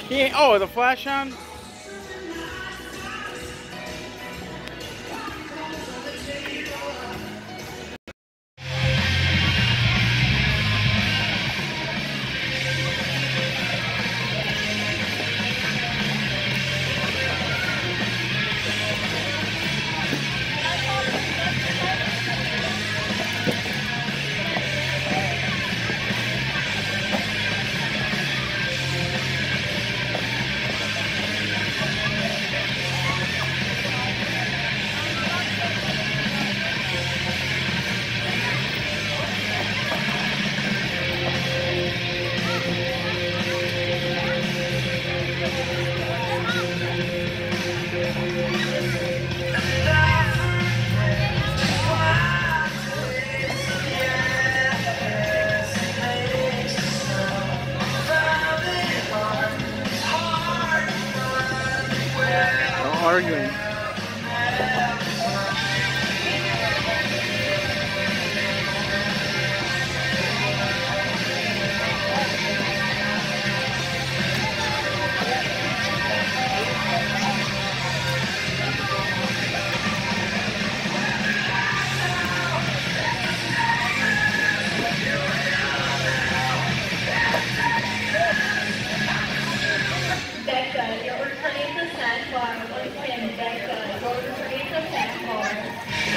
Oh, the flash on? Arguing. Becca, you're returning to San Juan. Once again, Becca, you're returning to San Juan.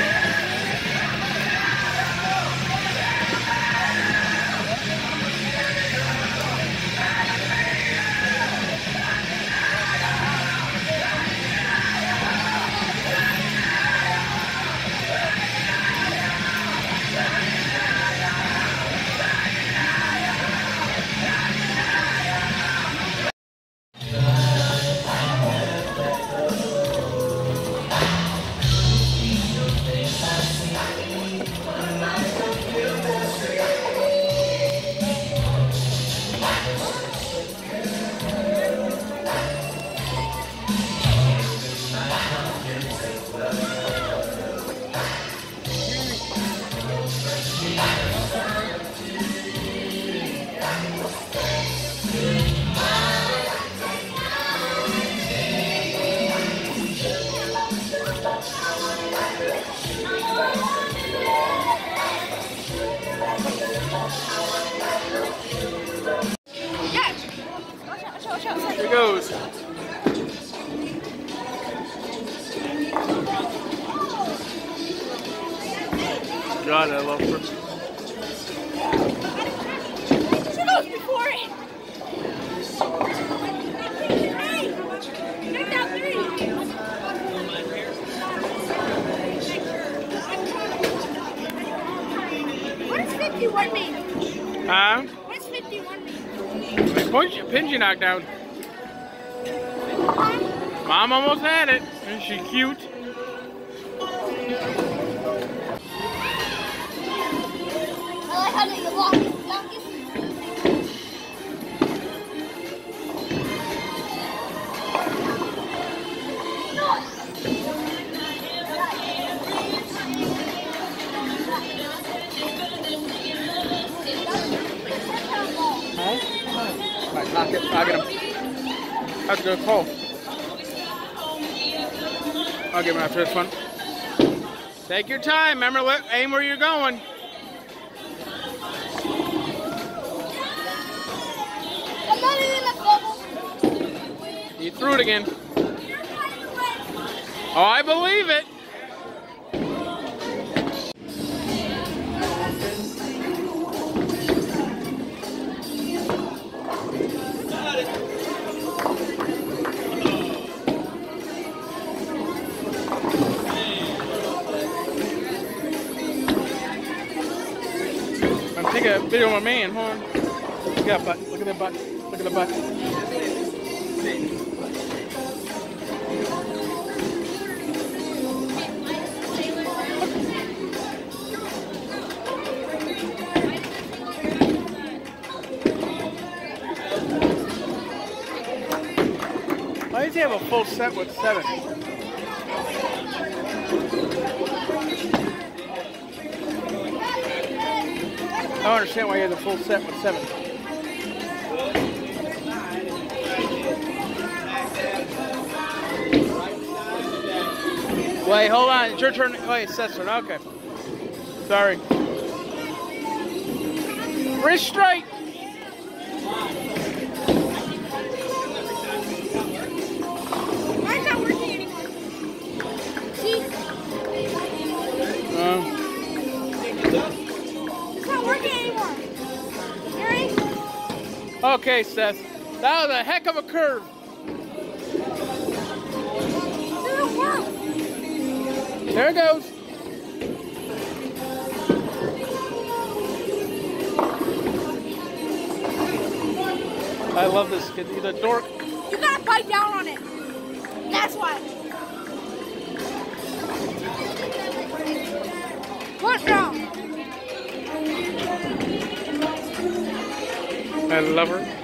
Here goes. God, I love her. Before it. What does 51 mean? Huh? What does 51 mean? Pins you knocked down. Mom almost had it. Isn't she cute? I like how you lock it. Right, knock it. I'll get him. That's a good call. I'll get him after this one. Take your time. Remember, aim where you're going. I'm not even a bubble. You threw it again. Oh, I believe it. Take a video of my man, hold on. Look at that butt, look at that butt, look at the butt. Why does he have a full set with 7? I don't understand why you have the full set with 7. Wait, hold on. It's your turn. Wait, it's Seth's turn. Okay. Sorry. Wrist straight. Mine's not working anymore. See? It's not working anymore. You ready? Okay, Seth. That was a heck of a curve. It doesn't work. There it goes. I love this kid. He's a dork. You gotta bite down on it. That's why. What now? I love her.